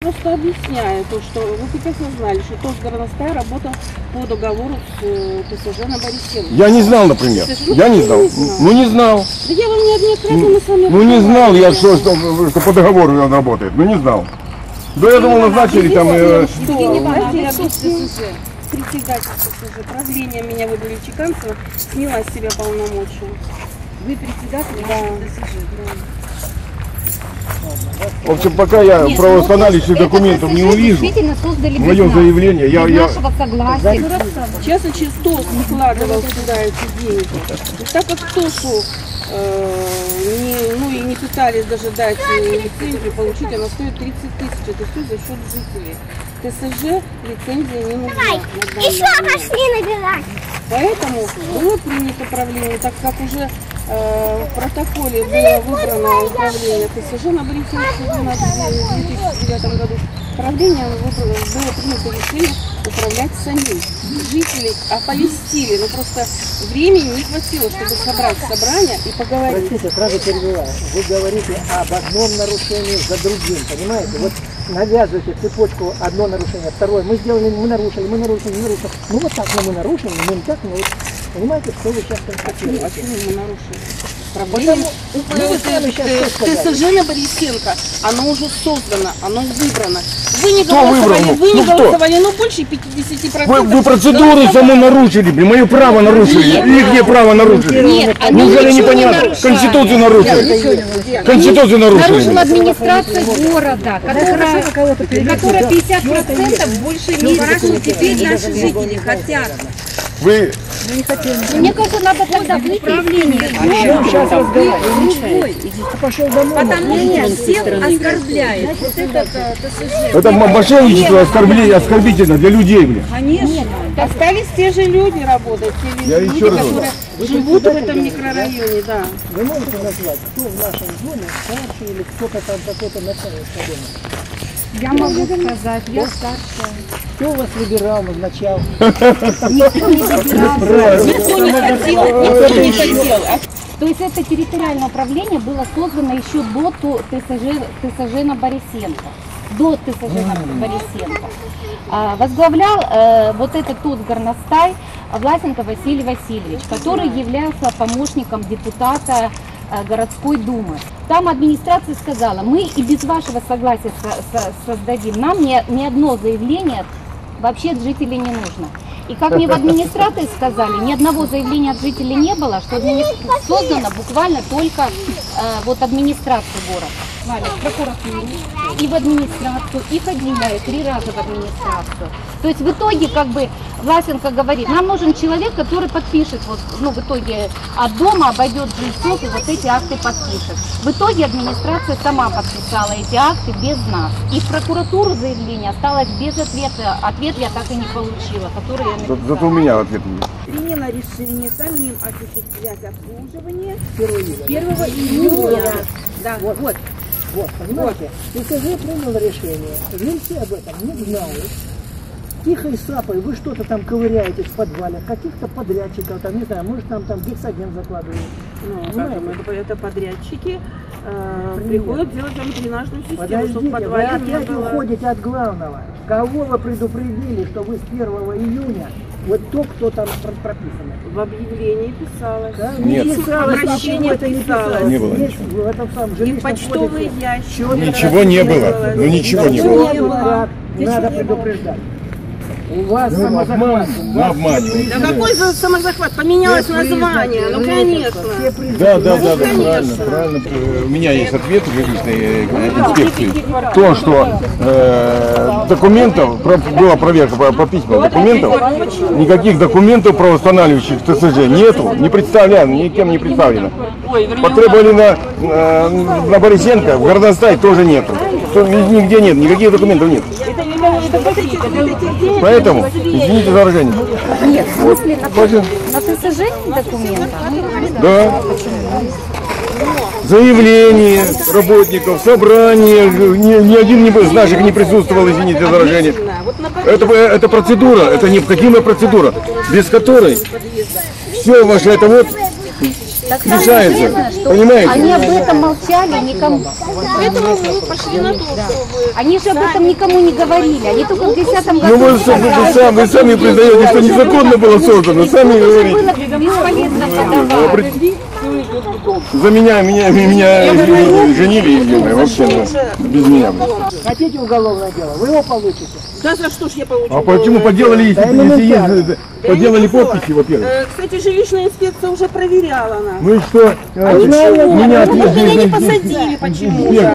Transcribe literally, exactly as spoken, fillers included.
Просто объясняю то, что вы прекрасно знали, что ТОС «Горностай» работал по договору с э, ТСЖ на Борисенко. Я не знал, например. Ну, я не знал. Не знал. Ну не знал. Да я вам неоднократно мы с вами Ну не знал я, что, что, что по договору он работает. Ну не знал. Да я думал, назначили там... Э... Евгения Ивановна, председатель ТСЖ, правление меня выбрали Чеканцева, сняла с себя полномочия. Вы председатель да. ТСЖ? Да. В общем, пока я Нет, правоостанавливающих ну, документов не увижу, в моем нас, заявлении, я... я... согласия. Сейчас и ТОС вкладывал сюда эти деньги. И так как ТОСу э, не, ну, и не пытались даже дать лицензию получить, она стоит тридцать тысяч. Это все за счет жителей. ТСЖ лицензия не нужна. Еще пошли набирать. Поэтому было принято правление, так как уже э, в протоколе было выбрано управление ТСЖ на Борисенко в две тысячи девятом году. Правление выбрало, было принято решение управлять самим. Жители оповестили, но просто времени не хватило, чтобы собрать собрание и поговорить. Простите, сразу перебиваю. Вы говорите об одном нарушении за другим, понимаете? Вот навязываете цепочку, одно нарушение, второе. Мы сделали, мы нарушили, мы нарушили, мы нарушили. Ну вот так, но мы нарушили, мы не так, но вот, понимаете, что вы сейчас констатируете? А почему мы нарушили? Проблема. ТСЖ на Борисенко, оно уже создано, оно выбрано. Вы не Кто голосовали, выбрал? вы не Ну, голосовали, но больше пятидесяти процентов. Вы, вы процедуру саму нарушили, блин, мое право нарушили, их право нарушили. Нет, они Неужели ничего не непонятно? нарушали. Конституцию нарушили. Конституцию Нарушила нарушили. администрация города, которая, которая пятьдесят процентов больше не хорошо. Теперь наши жители хотят. Вы... Мне кажется, надо тогда в управление. Сейчас разговариваем. Пошел домой. Потому что всех оскорбляет. Вот это ТСЖ. Это мошенничество оскорбление, оскорбительно для людей, блин. Конечно. Остались те же люди работать, те Я люди, еще раз которые живут в этом микрорайоне, да. Вы можете назвать, кто в нашем доме старший или кто-то там какой-то начальник по дому? Я могу сказать, я старшая. Кто вас выбирал, назначал? Никто не выбирал. Никто не хотел, никто не хотел. То есть это территориальное управление было создано еще до ТСЖ, ТСЖ на Борисенко. До ТСЖ на Борисенко. А, возглавлял э, вот этот ТОС «Горностай» Власенко Василий Васильевич, который являлся помощником депутата э, городской думы. Там администрация сказала, мы и без вашего согласия со со создадим, нам ни, ни одно заявление вообще от жителей не нужно. И как мне в администрации сказали, ни одного заявления от жителей не было, что админи... создано буквально только э, вот администрация города. Валя, в прокуратуру, и в администрацию, и ходила я три раза в администрацию. То есть в итоге, как бы, Власенко говорит, нам нужен человек, который подпишет, вот, ну, в итоге от дома обойдет жильцов и вот эти акты подпишет. В итоге администрация сама подписала эти акты без нас. И в прокуратуру заявление осталось без ответа. Ответ я так и не получила, который я написала. Зато у меня ответ есть. Принято решение самим осуществлять обслуживание Первого первого июня. Да, Вот. вот. Вот, понимаете? ТСЖ принял решение, жильцы об этом не знают. Тихой сапой вы что-то там ковыряете в подвале, каких-то подрядчиков, там, не знаю, может там, там гексоген закладывают. Ну, Понимаете? это, это подрядчики э, Привет. приходят делать там дренажную систему, чтобы в Подождите, вы подвале не опять было. уходите от главного. Кого вы предупредили, что вы с первого июня, вот то, кто там про- прописано? В объявлении писалось. Да? Нет. Не писалось, Обращение это не писалось. писалось. Не было Есть ничего. в этом самом И жилищном почтовые кодексе. ящики. Ничего не было. Ну ничего не Ничего было. не было. Надо предупреждать. У вас Ну, самозахват. обман, У ну, вас обманывают. Да какой за самозахват? Поменялось все название, признаки, ну конечно. все признаки. Да, да, да, да, конечно. правильно, правильно. У меня есть ответ в жилищной инспекции. То, что э, документов, про- была проверка по, по письмам документов, никаких документов правоостанавливающих в ТСЖ нету, не представлено, никем не представлено. Потребовали на, на, на Борисенко, в Горностай тоже нету. То- Нигде нет, никаких документов нет. Поэтому, извините за выражение. Нет, в смысле, на, Пожалуйста. на ТСЖ документа? Да. Заявление работников, собрание, ни, ни один из наших не присутствовал, извините за выражение. Это, это процедура, это необходимая процедура, без которой все ваше это вот решается. Известно, что Понимаете? они об этом молчали, никому. Поэтому мы пошли на то, чтобы... Они же об этом никому не говорили. Они только в десятом году. Ну вы, вы, вы, сами, вы сами признаете, что незаконно было создано, сами говорите. Было бесполезно подавать. За меня, меня, меня женили, Евгения, вообще ну, без меня. Хотите уголовное дело, вы его получите. Да за что ж я получу? А почему поделали, если, если есть, поделали подписи, во-первых? Э, Кстати, жилищная инспекция уже проверяла нас. Ну и что? А ничего, Меня ну, меня не ответили. посадили почему-то. Инспектор.